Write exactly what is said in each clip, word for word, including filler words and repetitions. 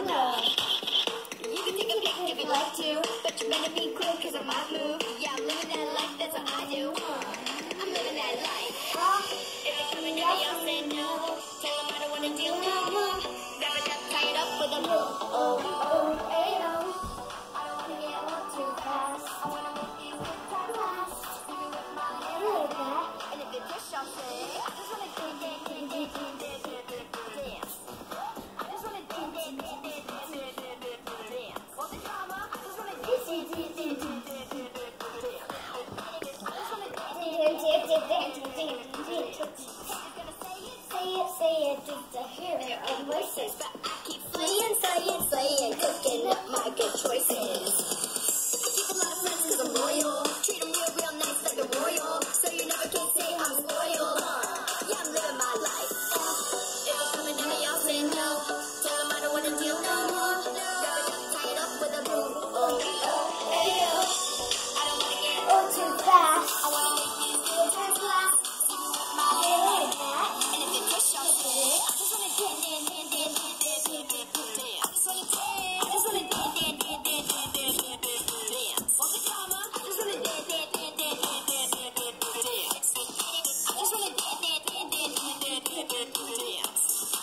know. You can take a pic if you like to, but you better be quick cause I might move. Yeah, I'm living that life, that's what I do. I'm living that life. If you're coming to me, I'll say no. Tell them I don't wanna deal no more. Wrap it up, tie it up with a bow. Oh, oh, hey, oh. I don't wanna get along too fast. I wanna make these good times last. See me with my head like that. And if you dish, I'll say, I just wanna dance, dance, dance, dance, dance, dance, dance. I just wanna dance, dance, dance, dance, dance, dance, dance. Want the drama? I just wanna dance, dance, dance, dance, dance, dance, dance. I just wanna dance, dance, dance, dance, dance, dance, dance. Say it, say it, just to hear our voices. But I keep playing, saying, saying, cooking up my good choices. I keep a lot of friends cause I'm loyal. Treat them real, real nice like a royal. So you never can say I'm spoiled. Yeah, I'm living my life. If you're coming to me, I'll say no. Tell them I don't wanna deal no more. Wrap it up, tie it up with a bow. Oh, oh, hey, oh. I don't wanna get old too fast. I wanna make these good times last. See me with my hair like that. And if you push, I'll say, I just wanna dance, dance, dance, dance, dance, dance, dance, dance. I just wanna dance. I just wanna dance, dance, dance, dance, dance, dance, dance, dance. Want the drama? I just wanna dance, dance, dance, dance, dance, dance, dance, dance. I just wanna dance, dance, dance, dance, dance, dance, dance, dance.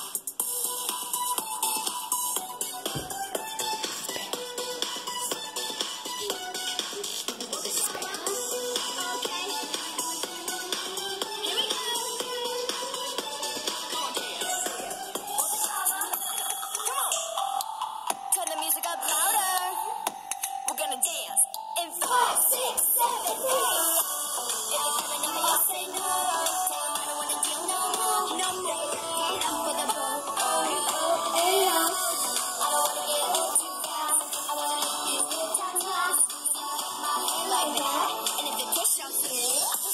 Turn the music up louder. We're gonna dance in five, six, seven, eight. If you're coming to me, I'll say no. Tell them I don't wanna deal no more. No more. Tie it up with a bow. Oh, oh, hey, oh. I don't wanna get old too fast. I wanna make these good times last. See me with my hair like that. And if you push, I'll say,